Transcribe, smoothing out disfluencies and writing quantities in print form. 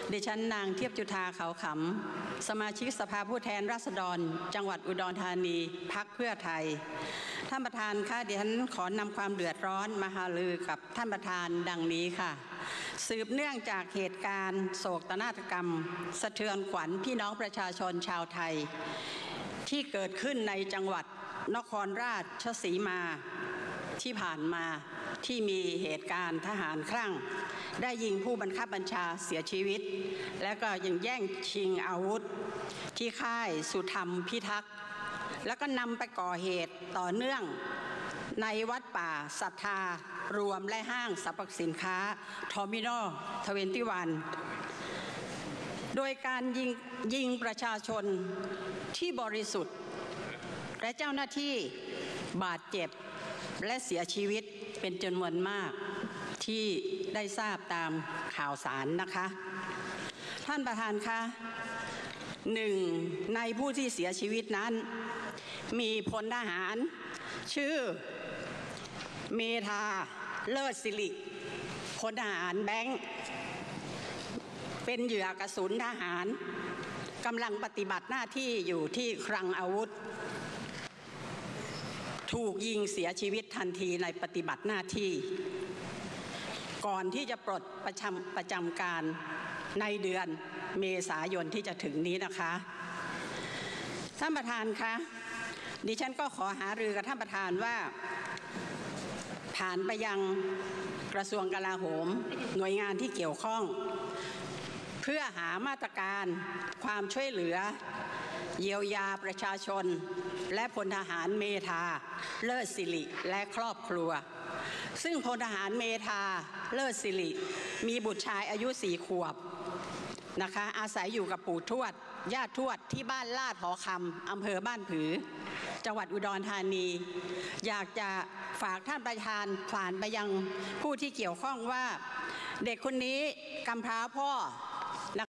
ดิฉันนางเทียบจุฑาเขาขำสมาชิกสภาผู้แทนราษฎรจังหวัดอุดรธานีพรรคเพื่อไทยท่านประธานคะดิฉันขอนำความเดือดร้อนมาหารือกับท่านประธานดังนี้ค่ะสืบเนื่องจากเหตุการณ์โศกนาฏกรรมสะเทือนขวัญพี่น้องประชาชนชาวไทยที่เกิดขึ้นในจังหวัดนครราชสีมาที่ผ่านมาที่มีเหตุการณ์ทหารคลั่งได้ยิงผู้บังคับบัญชาเสียชีวิตและก็ยังแย่งชิงอาวุธที่ค่ายสุธรรมพิทักษ์แล้วก็นำไปก่อเหตุต่อเนื่องในวัดป่าศรัทธารวมและห้างสรรพสินค้าเทอร์มินอล21โดยการยิงประชาชนที่บริสุทธิ์และเจ้าหน้าที่บาดเจ็บและเสียชีวิตเป็นจำนวนมากที่ได้ทราบตามข่าวสารนะคะท่านประธานคะ1ในผู้ที่เสียชีวิตนั้นมีพลทหารชื่อเมธาเลิศสิริพลทหารแบงค์เป็นเหยื่อกระสุนทหารกำลังปฏิบัติหน้าที่อยู่ที่คลังอาวุธถูกยิงเสียชีวิตทันทีในปฏิบัติหน้าที่ก่อนที่จะปลดประจำการในเดือนเมษายนที่จะถึงนี้นะคะท่านประธานคะดิฉันก็ขอหารือกับท่านประธานว่าผ่านไปยังกระทรวงกลาโหมหน่วยงานที่เกี่ยวข้องเพื่อหามาตรการความช่วยเหลือเยียวยาประชาชนและพลทหารเมธาเลิศสิริและครอบครัวซึ่งพลทหารเมธาเลิศสิริมีบุตรชายอายุ4 ขวบนะคะอาศัยอยู่กับปู่ทวดญาติทวดที่บ้านลาดหอคำอำเภอบ้านผือจังหวัดอุดรธานีอยากจะฝากท่านประธานผ่านไปยังผู้ที่เกี่ยวข้องว่าเด็กคนนี้กำพร้าพ่อ